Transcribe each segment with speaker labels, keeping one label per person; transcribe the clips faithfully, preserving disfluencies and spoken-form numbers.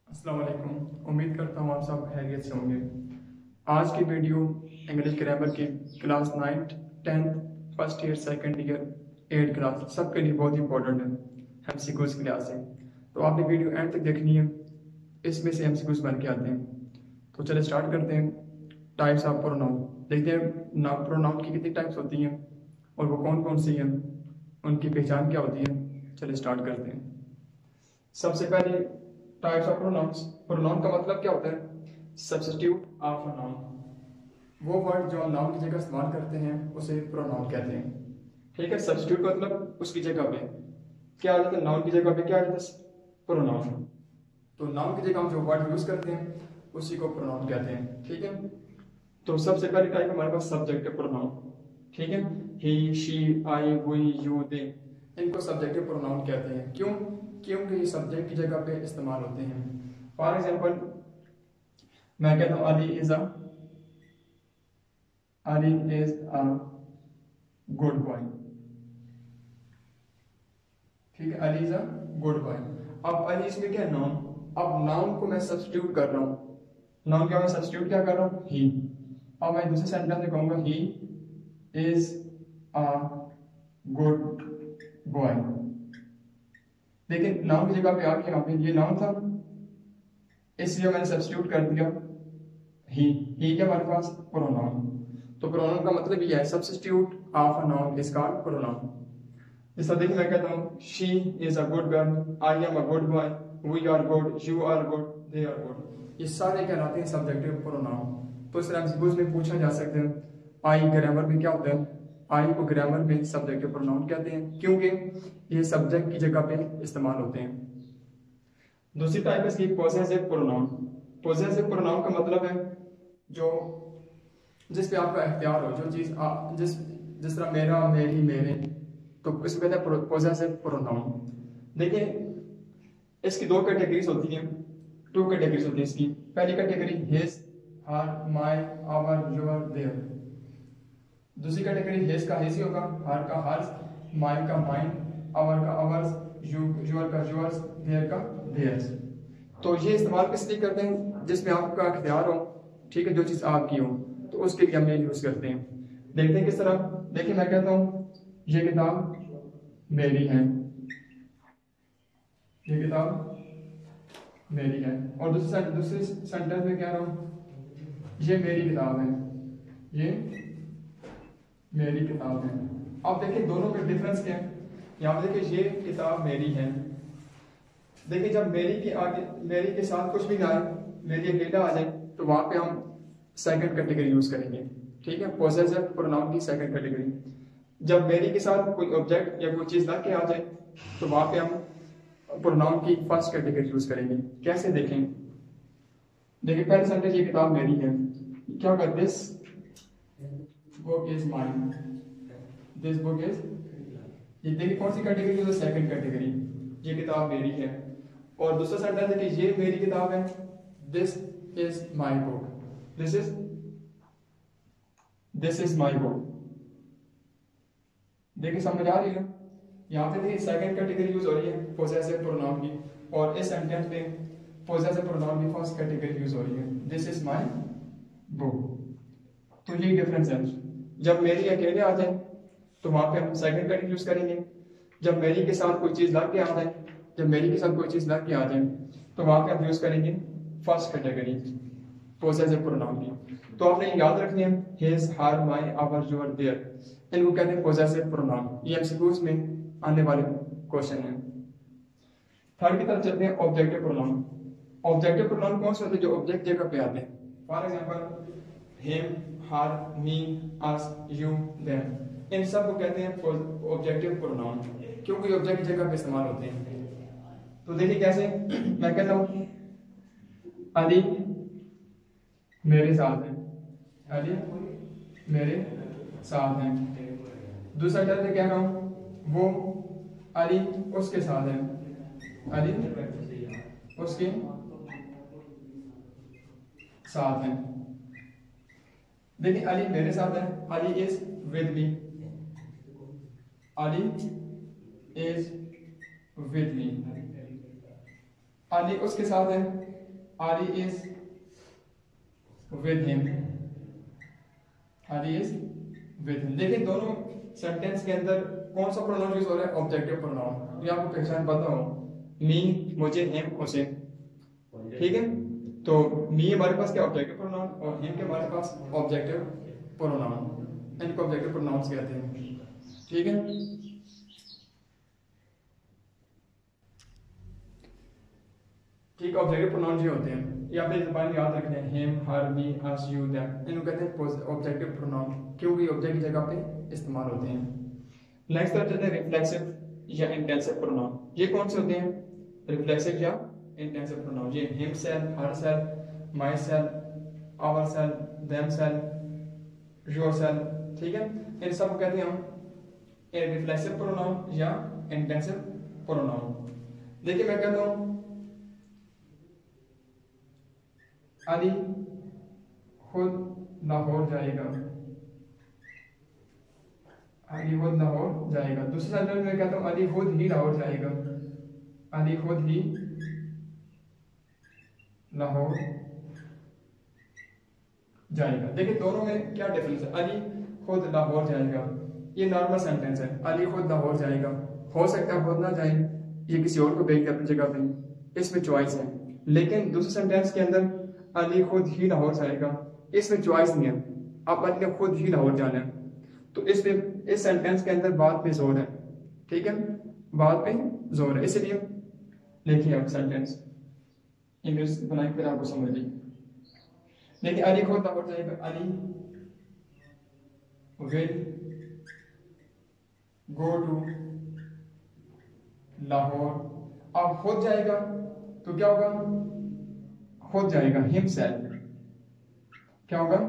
Speaker 1: अस्सलाम वालेकुम। उम्मीद करता हूँ आप सब खैरियत से होंगे। आज की वीडियो इंग्लिश ग्रामर की class ninth tenth first year second year eight class सबके लिए बहुत इंपॉर्टेंट है। एम सी क्यूज़ क्लास है, तो आपने वीडियो एंड तक देखनी है। इसमें से एम सी क्यूज़ बन के आते हैं। तो चले स्टार्ट करते हैं। टाइप्स ऑफ प्रोनाउन देखते हैं। ना प्रोनाउन की कितनी टाइप्स होती हैं और वो कौन कौन सी हैं, उनकी पहचान क्या होती है। चले स्टार्ट करते हैं। सबसे पहले टाइप्स ऑफ प्रोनाउंस। प्रोनाउन का मतलब क्या होता है? Substitute of a noun. वो वर्ड जो हम नाउन की जगह इस्तेमाल करते हैं उसे प्रोनाउन कहते हैं। ठीक है, सब्स्टिट्यूट का मतलब उसकी जगह पे क्या आ जाता है, नाउन की जगह पे क्या आ जाता है, प्रोनाउन। तो नाउन की जगह हम जो वर्ड यूज करते हैं उसी को प्रोनाउन कहते हैं। ठीक है, तो सबसे पहली टाइप हमारे पास सब्जेक्टिव प्रोनाउन। ठीक है, he she I we you they, इनको सब्जेक्टिव प्रोनाउन कहते हैं। क्यों? क्योंकि ये सब्जेक्ट की जगह पे इस्तेमाल होते हैं। फॉर एग्जाम्पल, मैं कहता हूँ Ali is a Ali is a good boy. ठीक है, Ali is a good boy. अब अली इसमें क्या है, नाउन। अब नाउन को मैं सब्स्टिट्यूट कर रहा हूँ। नाउन क्या मैं सब्स्टिट्यूट क्या कर रहा हूँ, ही। अब मैं दूसरे सेंटेंस में कहूंगा he is a good boy. लेकिन नाउन की जगह पे आके यहाँ पे ये नाउन था, इसलिए मैंने सब्स्टिट्यूट कर दिया ही। ही क्या हमारे पास प्रोनाउन। तो प्रोनाउन का मतलब ये है, substitute of a noun is called pronoun. जैसा देखिए, मैं कहता हूँ she is a good girl, I am a good boy, we are good, you are good, they are good. ये सारे कहलाते हैं सब्जेक्टिव प्रोनाउन। तो इस एमसीक्यूज में पूछा जा सकते हैं, आई ग्रामर में क्या होता है? आई को ग्रामर में सब्जेक्टिव प्रोनाउन कहते हैं क्योंकि ये सब्जेक्ट की जगह पे इस्तेमाल होते हैं। दूसरी टाइप है इसकी पोजेसिव प्रोनाउन। पोजेसिव प्रोनाउन का मतलब है जो जिस पे आपका इख्तियार हो, जो चीज आ, जिस जिस तरह मेरा, मेरी, मेरे, तो इसको कहते हैं पोजेसिव प्रोनाउन। देखिए, इसकी दो कैटेगरीज होती हैं, टू कैटेगरीज होती है इसकी। पहली category his, her, my, our, your, their. दूसरी कैटेगरी हिज का हिज ही होगा, हर का हर्स, माइन का माइन, आवर का आवर्स, यू योर का योर्स, देयर का देयर्स। तो ये इस्तेमाल किस लिए करते हैं? जिसमें आपका इख्तियार हो, ठीक है, जो चीज़ आपकी हो, तो उसके लिए हम ये यूज़ करते हैं। देखते हैं किस तरह। देखिए, मैं कहता हूँ ये किताब मेरी है, ये किताब मेरी है। और दूसरे दूसरे सेंटेंस में कह रहा हूँ ये मेरी किताब है, ये मेरी किताब है। अब देखिए दोनों के डिफरेंस क्या है। यहाँ पे देखिए ये किताब मेरी है। देखिए, जब मेरी के आगे, मेरी के साथ कुछ भी ना आए, मेरी अकेला आ जाए, तो वहां पे हम सेकंड कैटेगरी यूज करेंगे। ठीक है, पोजेसिव प्रोनाउन की सेकंड कैटेगरी। जब मेरी के साथ कोई ऑब्जेक्ट या कोई चीज लग के आ जाए, तो वहां पे हम प्रोनाउन की फर्स्ट कैटेगरी यूज करेंगे। कैसे देखें? देखिए, पहले सेंटेंस ये किताब मेरी है, क्या होगा, this book is mine, this book is. ये देखिए कौन सी कैटेगरी है, सेकंड कैटेगरी, ये किताब मेरी है। और दूसरा सेंटेंस है कि ये मेरी किताब है, this is my book, this is this is my book. देखिए समझ आ रही है? यहाँ पे देखिए सेकंड कैटेगरी यूज हो रही है पोजेसिव प्रोनाउन की, और इस सेंटेंस में पोजेसिव प्रोनाउन की फर्स्ट कैटेगरी यूज हो रही है, दिस इज माई बुक। तो यही डिफरेंस है। जब मेरी अकेले आ जाए तो वहां पे हम सेकंड कैटेगरी यूज करेंगे। जब मेरी के साथ कोई चीज लग के आ जाए, जब मेरी के साथ कोई चीज लग के आ जाए, तो वहां पे हम यूज करेंगे फर्स्ट कैटेगरी पोजेसिव प्रोनाउन की। तो आपने याद रखनी है, his, her, my, our, your, their, इनको कहते हैं पोजेसिव प्रोनाउन। ये एमसीक्यूज में आने वाले क्वेश्चन है। थर्ड की तरफ चलते हैं, ऑब्जेक्टिव प्रोनाउन। ऑब्जेक्टिव प्रोनाउन कौन से होते हैं? जो ऑब्जेक्ट जगह पे आते हैं। For example, him, her, me, us, you, them, इन सब को कहते हैं ऑब्जेक्टिव प्रोनाउन क्योंकि ऑब्जेक्ट जगह पे इस्तेमाल होते हैं। तो देखिए कैसे, मैं कहता हूं अली मेरे साथ है, अली मेरे साथ है। दूसरा टर्म में कह रहा हूं वो अली उसके साथ है, अली उसके साथ है। देखिए, अली मेरे साथ है, Ali is with me, Ali is with me. Ali उसके साथ है, Ali is with him, Ali is with him। देखिए दोनों सेंटेंस के अंदर कौन सा प्रोनाउन यूज हो रहा है? Objective pronoun. ये आपको पहचान पता हो, मी, मुझे, हिम, उसे, ठीक है। तो मी हमारे पास क्या ऑब्जेक्टिव प्रोनाउन और हिम के हमारे पास ऑब्जेक्टिव प्रोनाउन, इनको ऑब्जेक्टिव प्रोनाउंस कहते हैं, ठीक है। ठीक, ऑब्जेक्टिव प्रोनाउन ये होते हैं, ये आपने ज़बान याद रखने हैं, him, her, me, us, you, them, इनको कहते हैं ऑब्जेक्टिव प्रोनाउन, क्योंकि ऑब्जेक्ट की जगह पे इस्तेमाल होते हैं। नेक्स्ट तरफ चलते हैं रिफ्लेक्सिव या इंटेंसिव प्रोनाउन। ये कौन से होते हैं? रिफ्लेक्सिव या इंटेंसिव प्रोनाउन। ये himself, herself, myself, ourself, themself, yourself, ठीक है। इन सब कहते हैं हम रिफ्लेक्सिव प्रोनाउन या इंटेंसिव प्रोनाउन। देखिए मैं कहता हूं अली खुद लाहौर जाएगा, अली खुद लाहौर जाएगा। दूसरे सेंटेंस में कहता हूं अली खुद ही लाहौर जाएगा, अली खुद ही लाहौर जाएगा। देखिए दोनों में क्या डिफरेंस है? अली खुद लाहौर जाएगा, ये नॉर्मल सेंटेंस है, अली खुद लाहौर जाएगा, हो सकता है खुद ना जाए, ये किसी और को भेज दे अपनी जगह पे, इसमें चॉइस है। लेकिन दूसरे सेंटेंस के अंदर अली खुद ही लाहौर जाएगा, इसमें चॉइस नहीं है, आप अली ने खुद ही लाहौर जाना है। तो इस पे इस सेंटेंस के अंदर बात पे जोर है, ठीक है, बात पे जोर है, इसलिए लिखिए आप सेंटेंस इंग्लिश बनाए फिर आपको समझ ली। देखिए अली खुद लाहौर जाएगा, Ali will go to Lahore. अब खुद जाएगा तो क्या होगा? खुद जाएगा हिमसेल्फ, क्या होगा?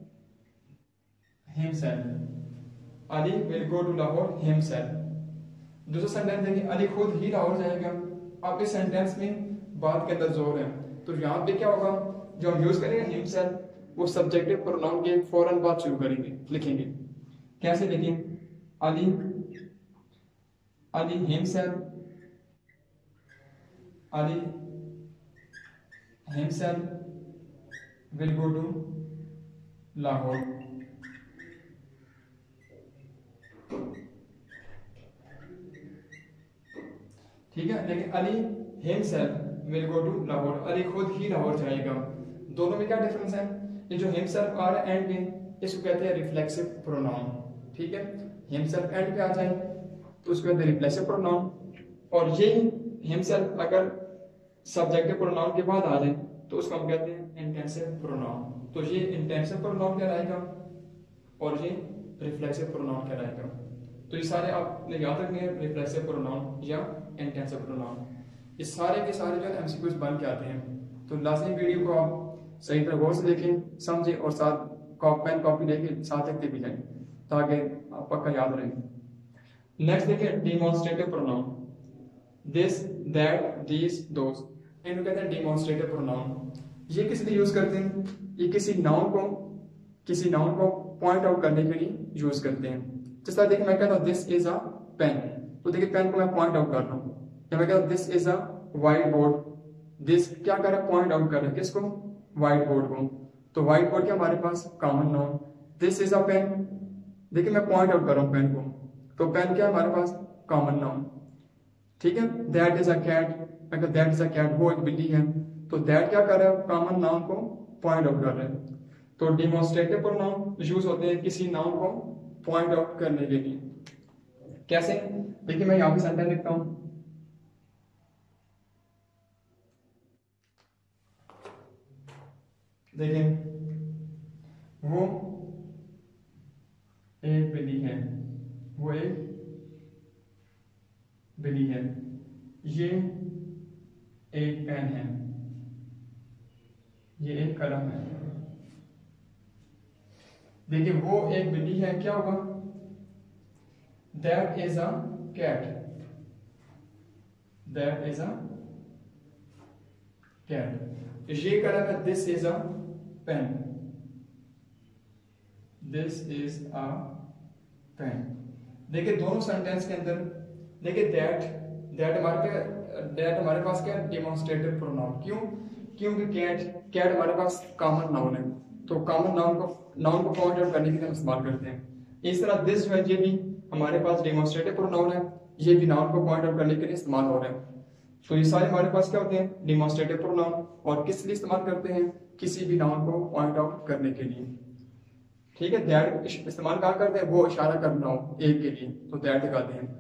Speaker 1: Himself, Ali will go to Lahore himself. दूसरा सेंटेंस देखिए अली खुद ही लाहौर जाएगा। अब इस सेंटेंस में बात के अंदर जोर है, तो यहाँ पे क्या होगा? जो हम यूज करेंगे हिमसेल्फ, वो सब्जेक्टिव प्रोनाउन के फौरन बाद शुरू करेंगे, लिखेंगे। कैसे लिखेंगे? Ali Ali himself, Ali himself will go to Lahore। ठीक है, लेकिन Ali himself will go to Lahore, Ali खुद ही लाहौर जाएगा। दोनों में क्या डिफरेंस है? ये जो himself आ रहा है एंड में, इसको कहते हैं रिफ्लेक्सिव प्रोनाउन, ठीक है। himself एंड पे आ जाए तो उसको कहते हैं रिफ्लेक्सिव प्रोनाउन, और ये himself अगर सब्जेक्टिव प्रोनाउन के बाद आ जाए तो उसको हम कहते हैं इंटेंसिव प्रोनाउन। तो ये इंटेंसिव प्रोनाउन कहलाएगा और ये रिफ्लेक्सिव प्रोनाउन कहलाएगा। तो ये सारे आपने याद रखने हैं, रिफ्लेक्सिव प्रोनाउन या इंटेंसिव प्रोनाउन, ये सारे के सारे जो है एमसीक्यूज बन के आते हैं। तो लाजमी वीडियो को आप सही तरह गौर से देखें, समझें और साथ कॉप पेन कॉपी लेके साथ लिखते भी जाएं ताकि आप पक्का याद रहे। नेक्स्ट देखिए demonstrative pronoun, this, that, these, those, इनको कहते हैं डिमॉन्स्ट्रेटिव प्रोनाउन। ये किस लिए यूज करते हैं? ये किसी नाउन को किसी नाउन को पॉइंट आउट करने के लिए यूज करते हैं। जिस तरह देखिए मैं कहता हूँ दिस इज अ पेन, तो देखिए पेन को मैं पॉइंट आउट कर रहा हूँ। या मैं कहता हूँ this is a white board, this क्या कर रहा है? पॉइंट आउट कर रहा है किसको? व्हाइट बोर्ड को। तो व्हाइट बोर्ड क्या हमारे पास common noun, this is a pen, देखिए मैं पॉइंट आउट कर रहा हूँ पेन को, तो पेन क्या है हमारे पास? कॉमन नाउन, ठीक है। That is a cat, that is a cat, वो एक बिल्ली है, तो दैट क्या कर रहा है? कॉमन नाउन को पॉइंट आउट कर रहे हैं। तो डिमॉन्स्ट्रेटिव प्रोनाउन यूज होते हैं किसी नाउन को पॉइंट आउट करने के लिए। कैसे? देखिए मैं यहां पे सेंटेंस लिखता हूं, देखिए वो एक बिल्ली है, वो एक बिल्ली है, ये एक पेन है, ये एक कलम है। देखिए वो एक बिल्ली है, क्या होगा? That is a cat, that is a cat. ये कलम है, this is a pen, this is a pen. देखिए दोनों सेंटेंस के अंदर देखिए दैट दैट हमारे दैट हमारे पास क्या है? Demonstrative pronoun. क्यों? क्योंकि कैट कैट हमारे पास कॉमन नाउन है, तो कॉमन नाउन को नाउन को पॉइंट आउट करने के लिए हम इस्तेमाल करते हैं। इस तरह दिस जो है ये भी हमारे पास डेमोन्स्ट्रेटिव प्रोनाउन है, ये भी नाउन को पॉइंट आउट करने के लिए इस्तेमाल हो रहे हैं। तो ये सारे हमारे पास क्या होते हैं, डेमोन्स्ट्रेटिव प्रोनाउन, और किस लिए इस्तेमाल करते हैं, किसी भी नाउन को पॉइंट आउट करने के लिए। ठीक है, दैट इस्तेमाल कहाँ करते हैं, वो इशारा करना हो एक के लिए तो दैट लगाते हैं।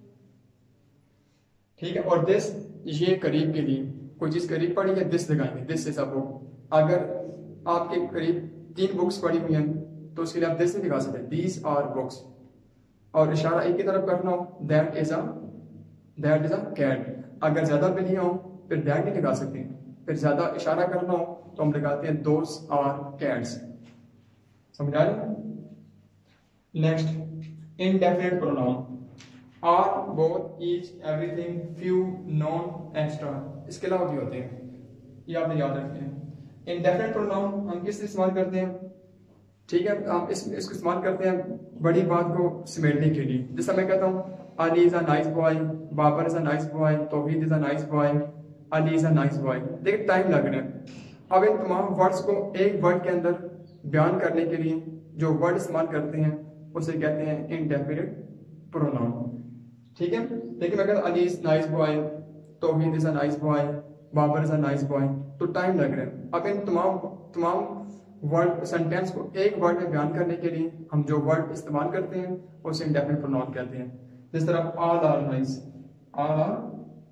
Speaker 1: ठीक है, और दिस ये करीब के लिए, कोई चीज करीब पड़ी है दिस लगाएंगे, दिस इज अ बुक। अगर आपके करीब तीन बुक्स पड़ी हुई हैं तो उसके लिए आप दिस नहीं लगा सकते, दीज आर बुक्स। और इशारा एक की तरफ करना हो, that is a that is a cat. अगर ज्यादा बिल्लियां हो फिर दैट नहीं लगा सकते, फिर ज्यादा इशारा करना हो तो हम लगाते हैं दोस आर कैट्स। समझ आ रही? Next, indefinite pronoun, all, both, each, everything, few, none, extra, इसके अलावा भी होते हैं, ये आपने याद रखते हैं। इनडेफिनिट प्रोनाउन हम किस लिए इस्तेमाल करते हैं, ठीक है, आप इस इसको इस्तेमाल करते हैं बड़ी बात को समेटने के लिए। जैसा मैं कहता हूँ Ali is a nice boy, Babar is a nice boy, Tauheed is a nice boy, Ali is a nice boy. देखिए टाइम लग रहा है। अब इन तमाम वर्ड्स को एक वर्ड के अंदर बयान करने के लिए जो वर्ड इस्तेमाल करते हैं उसे कहते हैं इनडेफिनिट प्रोनाउन। ठीक है, देखिए मैं कहता हूँ Ali is nice boy, Tauheed is a nice boy, Babar is a nice boy, तो टाइम लग रहा है। अब इन तमाम तमाम वर्ड सेंटेंस को एक वर्ड में बयान करने के लिए हम जो वर्ड इस्तेमाल करते हैं उसे इंडेफिनिट प्रोनाउन कहते हैं। जिस तरह all are nice, all are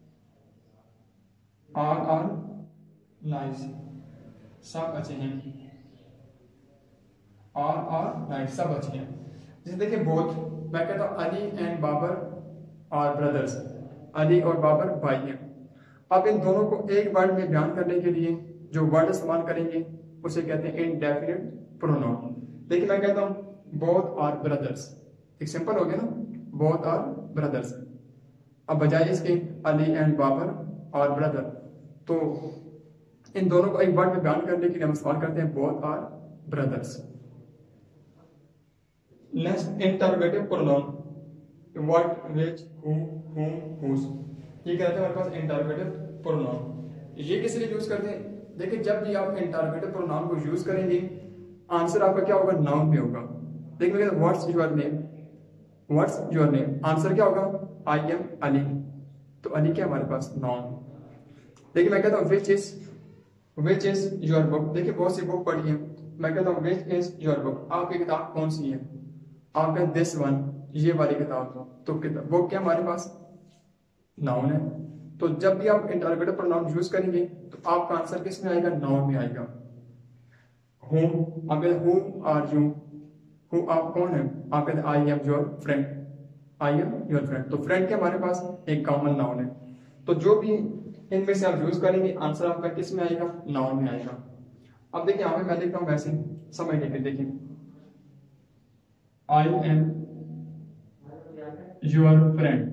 Speaker 1: all are nice, सब अच्छे हैं, ऑल आर नाइस, सब अच्छे हैं। जैसे देखिए बोथ, मैं कहता हूँ Ali and Babar are brothers, Ali और बाबर भाई हैं। अब इन दोनों को एक वर्ड में बयान करने के लिए जो वर्ड इस्तेमाल करेंगे उसे कहते हैं इनडेफिनिट प्रोनाउन। देखिए मैं कहता हूं बोथ आर ब्रदर्स, एक सिंपल हो गया ना, बोथ आर ब्रदर्स। अब बजाय इसके अली एंड बाबर और ब्रदर, तो इन दोनों को एक वर्ड में बयान करने के लिए हम इस्तेमाल करते हैं both are brothers. Next, interrogative pronoun, what, which, who, whom, whose, ये कहते हैं हमारे पास इंटरोगेटिव प्रोनाउन। ये किस लिए यूज करते हैं, देखिए जब भी आप इंटरोगेटिव प्रोनाउन को यूज करेंगे आंसर आपका क्या होगा, नाउन में होगा। देखिए what's your name, what's your name, answer क्या होगा, आई एम अली, तो अली क्या हमारे पास नाउन। देखिए मैं कहता हूँ which is which is your book, देखिए बहुत सी बुक पढ़ी है, मैं कहता हूँ विच इज योर बुक, आपकी किताब कौन सी है, आप कहते दिस वन, ये वाली किताब, तो किताब बुक क्या हमारे पास नाउन है। तो जब भी आप इंटरोगेटिव प्रोनाउन यूज करेंगे तो आपका आंसर किस में आएगा, नाउन में आएगा। हूम, आप कहते हु आर यू, हु आप कौन है, आप कहते I am your friend, I am your friend, तो फ्रेंड के हमारे पास एक कॉमन नाउन है। तो जो भी इनमें से आप यूज करेंगे आंसर आपका किस में आएगा, नाउन में आएगा। अब देखिए यहाँ पे मैं लिखता हूँ वैसे समझ लेके, देखिए आई एम योर फ्रेंड।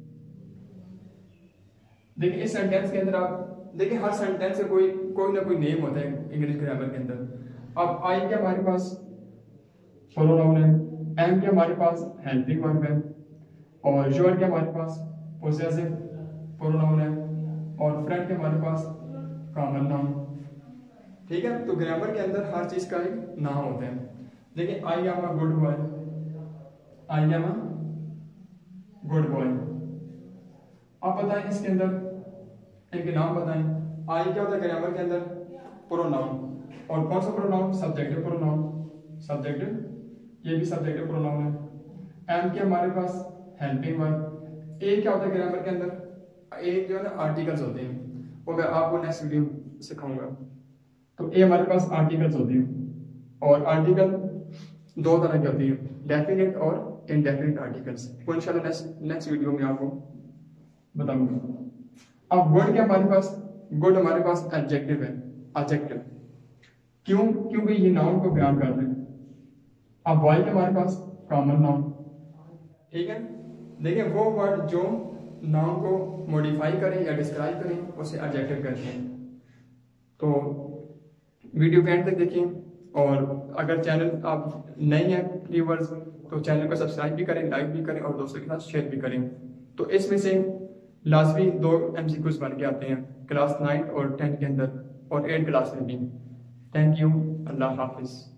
Speaker 1: देखिए इस सेंटेंस के अंदर आप देखिए हर सेंटेंस से कोई कोई ना कोई नेम होता है इंग्लिश ग्रामर के अंदर। अब आई के हमारे पास प्रोनाउन है, एम के हमारे पास हेल्पिंग वर्ब है, और योर के हमारे पास पोसेसिव प्रोनाउन है, और फ्रेंड के हमारे पास कॉमन नाउन। ठीक है, तो ग्रामर के अंदर हर चीज का एक नाम होता है। देखिए I am a good boy, I am a good boy. आप बताएं इसके अंदर इनके नाम बताएं। आई क्या होता है ग्रामर के अंदर, प्रोनाउन, और कौन सा प्रोनाउन, सब्जेक्टिव प्रोनाउन, सब्जेक्टिव, ये भी सब्जेक्टिव प्रोनाउन है। एम के हमारे पास हेल्पिंग वर्ब। ए क्या होता है ग्रामर के अंदर, ए जो है ना आर्टिकल्स होते हैं, वो मैं आपको नेक्स्ट वीडियो सिखाऊंगा। तो ए हमारे पास आर्टिकल्स होते हैं, और आर्टिकल दो तरह की होती है, डेफिनेट और इनडेफिनेट आर्टिकल्स, वो इंशाल्लाह नेक्स्ट नेक्स्ट वीडियो में आपको बताऊंगा। अब वर्ड क्या हमारे पास, गुड हमारे पास एडजेक्टिव है, एडजेक्टिव, क्यों, क्योंकि ये नाउन को बयान कर रहे हैं। अब बॉय के हमारे पास कॉमन नाउन। ठीक है, देखिए वो वर्ड जो नाउन को मॉडिफाई करें या डिस्क्राइब करें उसे एडजेक्टिव कहते हैं। तो वीडियो के एंड तक देखिए, और अगर चैनल आप नए हैं व्यूअर्स तो चैनल को सब्सक्राइब भी करें, लाइक भी करें, और दोस्तों के साथ शेयर भी करें। तो इसमें से लाजमी दो एमसीक्यूज बन के आते हैं क्लास नाइन और टेन के अंदर, और एट क्लास में भी। थैंक यू, अल्लाह हाफिज़।